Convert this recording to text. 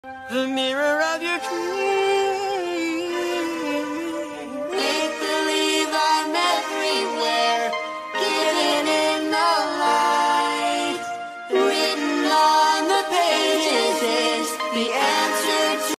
The mirror of your dreams. Make believe I'm everywhere, given in the light. Written on the pages is the end.